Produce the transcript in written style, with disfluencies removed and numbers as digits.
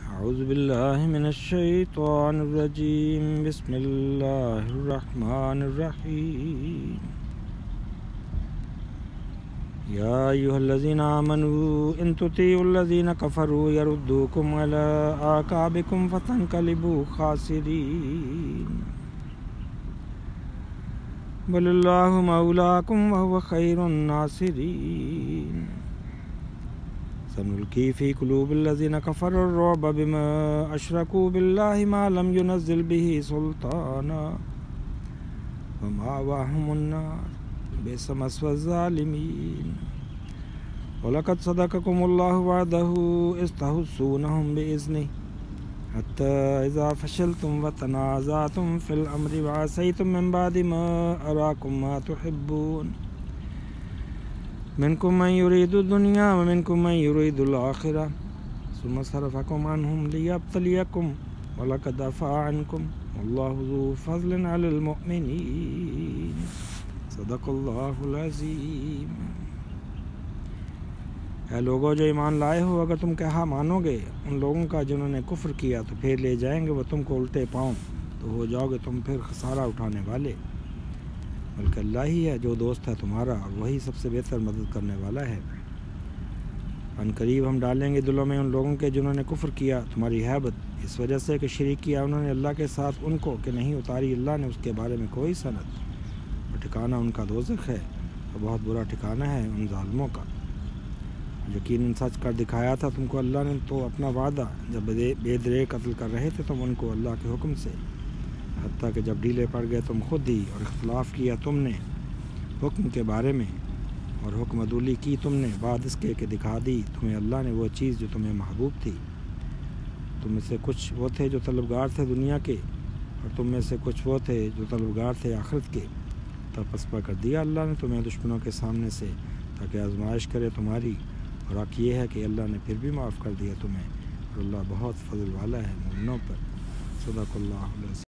اعوذ باللہ من الشیطان الرجیم بسم اللہ الرحمن الرحیم یا ایھا الذین آمنوا ان تطیعوا الذین کفروا یردوکم علی اعقابکم فتنقلبوا خاسرین بل اللہ مولاکم وہو خیر الناصرین سنلقی فی قلوب الذین کفروا الرعب بما اشرکوا باللہ ما لم ینزل بہ سلطانا ومأواہم النار بئس مثوى الظالمین وَلَقَدْ صَدَقَكُمُ اللَّهُ وَعْدَهُ إِذْ تَحُسُّونَهُم بِإِذْنِهِ حَتَّى إِذَا فَشِلْتُمْ وَتَنَازَعْتُمْ فِي الْأَمْرِ وَعَصَيْتُم مِّن بَعْدِ مَا أَرَاكُم مَّا تُحِبُّونَ منكم من يريد الدنيا ومنكم من يريد الآخرة ثم صرفكم عنهم ليبتليكم ولقد عفا عنكم والله ذو فضل على المؤمنين صدق اللہ العظیم۔ اے لوگو جو ایمان لائے ہو، اگر تم کہا مانو گے ان لوگوں کا جنہوں نے کفر کیا تو پھر لے جائیں گے وہ تم کو الٹے پاؤں، تو ہو جاؤ گے تم پھر خسارہ اٹھانے والے، بلکہ اللہ ہی ہے جو دوست ہے تمہارا اور وہی سب سے بہتر مدد کرنے والا ہے۔ ان قریب ہم ڈالیں گے دلوں میں ان لوگوں کے جنہوں نے کفر کیا تمہاری ہیبت، اس وجہ سے کہ شریک کیا انہوں نے اللہ کے ساتھ ان کو کہ نہیں اتاری اللہ نے اس کے بارے میں کوئی سند، اور ٹھکانہ ان کا دوزخ ہے اور بہت برا ٹھکانہ ہے ان ظالموں کا۔ یقیناً سچ کر دکھایا تھا تم کو اللہ نے تو اپنا وعدہ، جب بے درے قتل کر رہے تھے تم ان کو اللہ کے حکم سے، حتیٰ کہ جب ڈھیلے پڑ گئے تم خود ہی اور اختلاف کیا تم نے حکم کے بارے میں، اور حکم عدولی کی تم نے بعد اس کے کہ دکھا دی تمہیں اللہ نے وہ چیز جو تمہیں محبوب تھی۔ تم میں سے کچھ وہ تھے جو طلبگار تھے دنیا کے، اور تم میں سے کچھ وہ تھے جو طلبگار تھے آخرت کے، تب پسپا کر دیا اللہ نے تمہیں دشمنوں کے سامنے سے تاکہ آزمائش کرے تمہاری، اور حق یہ ہے کہ اللہ نے پھر بھی معاف کر دیا تمہیں، اور اللہ بہت فضل والا ہے مومنوں پر۔ صدق اللہ العظیم۔